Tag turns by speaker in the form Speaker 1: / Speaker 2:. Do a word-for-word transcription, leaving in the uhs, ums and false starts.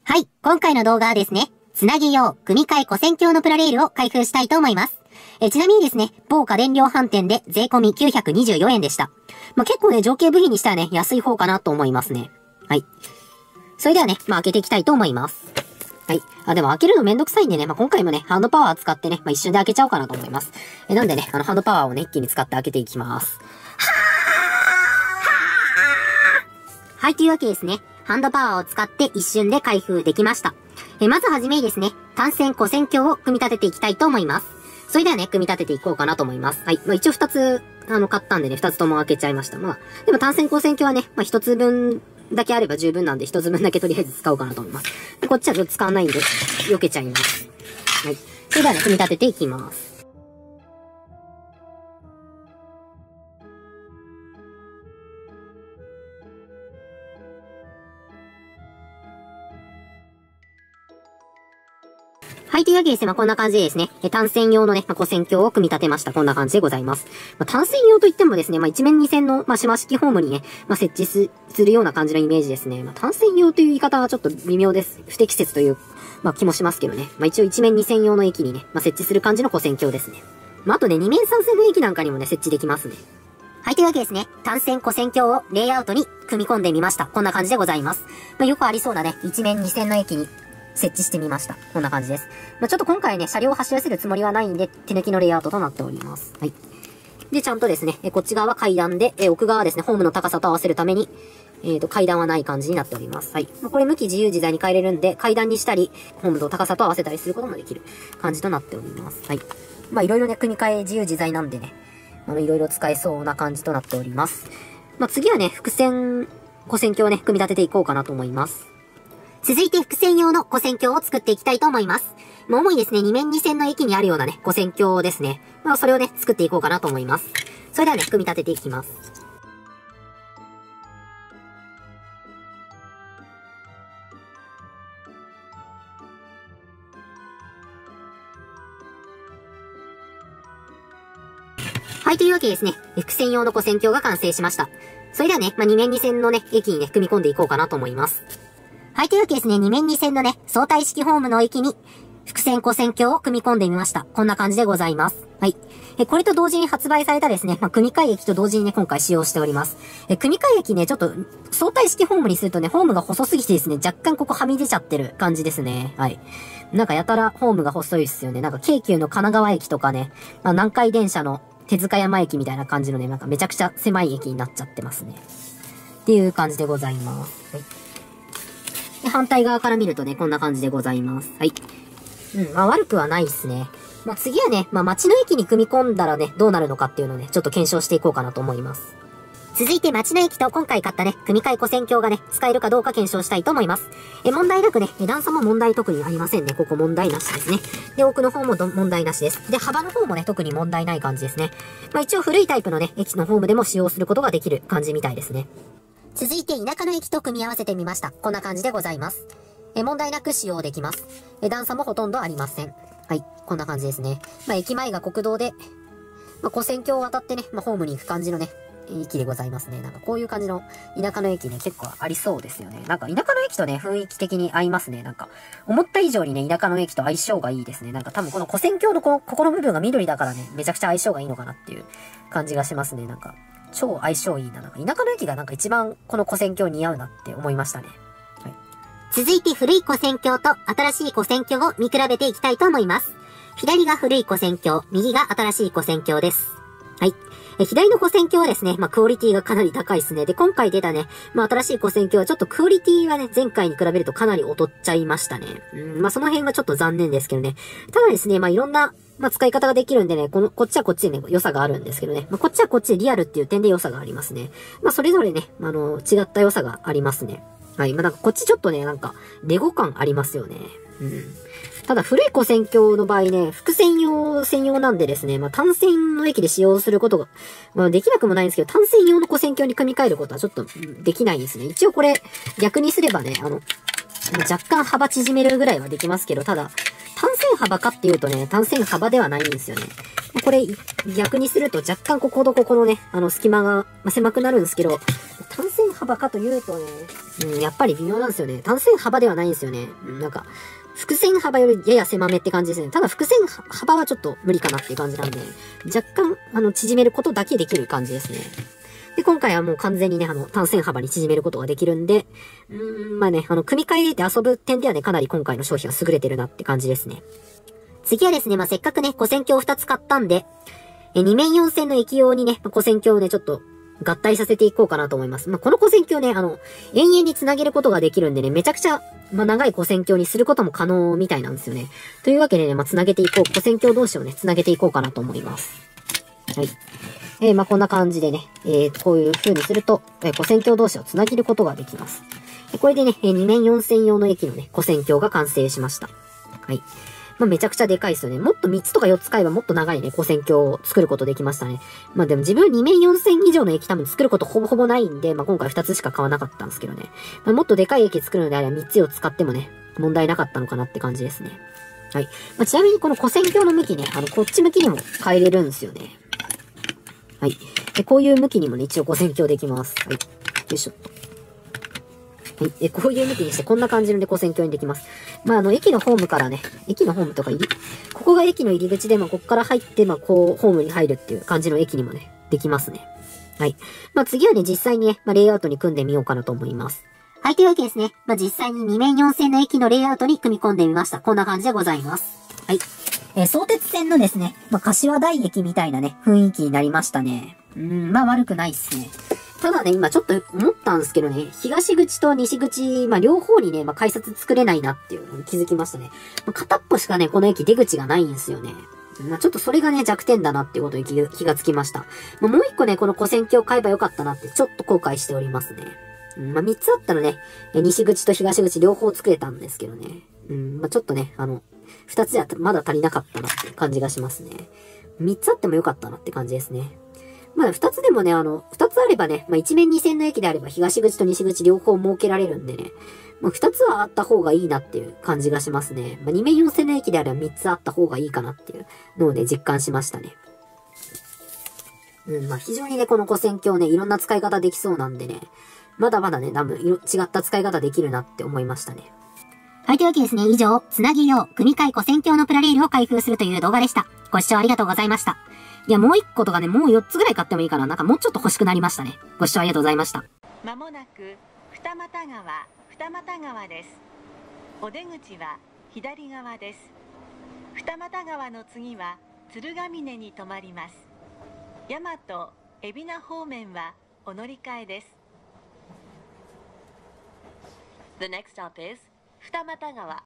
Speaker 1: はい、今回の動画はですね、つなぎ用、組み替え古線橋のプラレールを開封したいと思います。えちなみにですね、某家電量販店で税込みきゅうひゃくにじゅうよんえんでした。まあ、結構ね、情景部品にしたらね、安い方かなと思いますね。はい。それではね、まあ、開けていきたいと思います。はい。あ、でも開けるのめんどくさいんでね、まあ、今回もね、ハンドパワー使ってね、まあ、一瞬で開けちゃおうかなと思います。え、なんでね、あの、ハンドパワーをね、一気に使って開けていきます。はい、というわけですね。ハンドパワーを使って一瞬で開封できました。え、まずはじめにですね、単線古線橋を組み立てていきたいと思います。それではね、組み立てていこうかなと思います。はい。まあ、一応二つ、あの、買ったんでね、二つとも開けちゃいました。まあ、でも単線古線橋はね、まあ、一つ分だけあれば十分なんで、一つ分だけとりあえず使おうかなと思います。でこっちはちょっと使わないんで、避けちゃいます。はい。それではね、組み立てていきます。はい、というわけでですね、まあ、こんな感じでですね、単線用のね、まあ、古線橋を組み立てました。こんな感じでございます。まあ、単線用といってもですね、まあ、一面二線の、まあ、島式ホームにね、まあ、設置す、するような感じのイメージですね。まあ、単線用という言い方はちょっと微妙です。不適切という、まあ、気もしますけどね。まあ、一応一面二線用の駅にね、まあ、設置する感じの古線橋ですね。まあ、あとね、二面三線の駅なんかにもね、設置できますね。はい、というわけですね、単線古線橋をレイアウトに組み込んでみました。こんな感じでございます。まあ、よくありそうなね、一面二線の駅に、設置してみました。こんな感じです。まあ、ちょっと今回ね、車両を走らせるつもりはないんで、手抜きのレイアウトとなっております。はい。で、ちゃんとですね、えこっち側は階段で、え奥側はですね、ホームの高さと合わせるために、えっと、階段はない感じになっております。はい。まあ、これ向き自由自在に変えれるんで、階段にしたり、ホームの高さと合わせたりすることもできる感じとなっております。はい。まあ、いろいろね、組み替え自由自在なんでね、あの、いろいろ使えそうな感じとなっております。まあ、次はね、複線、古線橋をね、組み立てていこうかなと思います。続いて複線用の古線橋を作っていきたいと思います。まあ、主にですね、二面二線の駅にあるようなね、古線橋ですね。まあ、それをね、作っていこうかなと思います。それではね、組み立てていきます。はい、というわけでですね、複線用の古線橋が完成しました。それではね、まあ、二面二線のね、駅にね、組み込んでいこうかなと思います。はい、というわけですね、二面二線のね、相対式ホームの駅に、複線古線橋を組み込んでみました。こんな感じでございます。はい。え、これと同時に発売されたですね、まあ、組み替え駅と同時にね、今回使用しております。え、組み替え駅ね、ちょっと、相対式ホームにするとね、ホームが細すぎてですね、若干ここはみ出ちゃってる感じですね。はい。なんかやたらホームが細いですよね。なんか京急の神奈川駅とかね、まあ、南海電車の手塚山駅みたいな感じのね、なんかめちゃくちゃ狭い駅になっちゃってますね。っていう感じでございます。はい。で、反対側から見るとね、こんな感じでございます。はい。うん、まあ悪くはないですね。まあ次はね、まあ街の駅に組み込んだらね、どうなるのかっていうのをね、ちょっと検証していこうかなと思います。続いて街の駅と今回買ったね、組み替え古線橋がね、使えるかどうか検証したいと思います。え、問題なくね、段差も問題特にありませんね。ここ問題なしですね。で、奥の方も問題なしです。で、幅の方もね、特に問題ない感じですね。まあ一応古いタイプのね、駅のホームでも使用することができる感じみたいですね。続いて田舎の駅と組み合わせてみました。こんな感じでございます。え、問題なく使用できます。え、段差もほとんどありません。はい、こんな感じですね。まあ、駅前が国道で、まあ、古線橋を渡ってね、まあ、ホームに行く感じのね、駅でございますね。なんかこういう感じの田舎の駅ね、結構ありそうですよね。なんか田舎の駅とね、雰囲気的に合いますね。なんか、思った以上にね、田舎の駅と相性がいいですね。なんか多分この古線橋のこの、ここの部分が緑だからね、めちゃくちゃ相性がいいのかなっていう感じがしますね。なんか、超相性いいな。なんか田舎の駅がなんか一番この古線橋似合うなって思いましたね。はい。続いて古い古線橋と新しい古線橋を見比べていきたいと思います。左が古い古線橋、右が新しい古線橋です。はい。え左の古線橋はですね、まあクオリティがかなり高いですね。で、今回出たね、まあ新しい古線橋はちょっとクオリティがね、前回に比べるとかなり劣っちゃいましたね。うん、まあその辺はちょっと残念ですけどね。ただですね、まあいろんな、まあ使い方ができるんでね、この、こっちはこっちでね、良さがあるんですけどね。まあこっちはこっちでリアルっていう点で良さがありますね。まあそれぞれね、あの、違った良さがありますね。はい。まあなんかこっちちょっとね、なんか、レゴ感ありますよね。うん。ただ古い古線橋の場合ね、複線用専用なんでですね、まあ単線の駅で使用することが、まあできなくもないんですけど、単線用の古線橋に組み替えることはちょっとできないですね。一応これ、逆にすればね、あの、若干幅縮めるぐらいはできますけど、ただ、単線幅かっていうとね、単線幅ではないんですよね。これ、逆にすると若干こことここのね、あの隙間が、まあ、狭くなるんですけど、単線幅幅かというとね、うん、やっぱり微妙なんですよね。単線幅ではないんですよね。うん、なんか、伏線幅よりやや狭めって感じですね。ただ伏線幅はちょっと無理かなっていう感じなんで、若干、あの、縮めることだけできる感じですね。で、今回はもう完全にね、あの、単線幅に縮めることができるんで、うーん、まあね、あの、組み替えて遊ぶ点ではね、かなり今回の商品は優れてるなって感じですね。次はですね、まあ、せっかくね、古線鏡をふたつ買ったんで、え、に面よん線の液用にね、まあ、古線鏡をね、ちょっと、合体させていこうかなと思います。まあ、この古線鏡ね、あの、延々に繋げることができるんでね、めちゃくちゃ、まあ、長い古線鏡にすることも可能みたいなんですよね。というわけでね、まあ、繋げていこう、古線鏡同士をね、繋げていこうかなと思います。はい。えー、まあ、こんな感じでね、えー、こういう風にすると、えー、古線鏡同士を繋げることができます。これでね、えー、に面よん線用の液のね、古線鏡が完成しました。はい。まあ、めちゃくちゃでかいですよね。もっとみっつとかよっつ買えばもっと長いね、古線鏡を作ることできましたね。まあでも自分に面よん線以上の液多分作ることほぼほぼないんで、まあ今回ふたつしか買わなかったんですけどね。まあ、もっとでかい液作るのであればみっつを使ってもね、問題なかったのかなって感じですね。はい。まあ、ちなみにこの古線鏡の向きね、あの、こっち向きにも変えれるんですよね。はい。で、こういう向きにもね、一応古線鏡できます。はい。よいしょっと。はい。え、こういう向きにして、こんな感じので古線鏡にできます。まあ、あの、駅のホームからね、駅のホームとか入り、ここが駅の入り口で、まあ、ここから入って、まあ、こう、ホームに入るっていう感じの駅にもね、できますね。はい。まあ、次はね、実際にね、まあ、レイアウトに組んでみようかなと思います。はい、というわけですね。まあ、実際にに面よん線の駅のレイアウトに組み込んでみました。こんな感じでございます。はい。えー、相鉄線のですね、まあ、柏台駅みたいなね、雰囲気になりましたね。うーん、まあ、悪くないっすね。ただね、今ちょっと思ったんですけどね、東口と西口、まあ、両方にね、まあ、改札作れないなっていうのに気づきましたね。まあ、片っぽしかね、この駅出口がないんですよね。まあ、ちょっとそれがね、弱点だなっていうことに気がつきました。まあ、もう一個ね、この古線鏡を買えばよかったなってちょっと後悔しておりますね。うん、まあ、三つあったらね、西口と東口両方作れたんですけどね。うん、まあ、ちょっとね、あの、二つじゃまだ足りなかったなって感じがしますね。三つあってもよかったなって感じですね。まあ、二つでもね、あの、二つあればね、まあ、一面二線の駅であれば東口と西口両方設けられるんでね、まあ、二つはあった方がいいなっていう感じがしますね。まあ、二面四線の駅であれば三つあった方がいいかなっていうのをね、実感しましたね。うん、まあ、非常にね、この古線鏡ね、いろんな使い方できそうなんでね、まだまだね、多分、違った使い方できるなって思いましたね。はい、というわけですね、以上、つなぎ用、組み替え古線鏡のプラレールを開封するという動画でした。ご視聴ありがとうございました。いや、もう一個とかね、もう四つぐらい買ってもいいかな。なんかもうちょっと欲しくなりましたね。ご視聴ありがとうございました。
Speaker 2: まもなく、二俣川、二俣川です。お出口は左側です。二俣川の次は、鶴ヶ峰に停まります。大和、海老名方面はお乗り換えです。The next stop is 二俣川。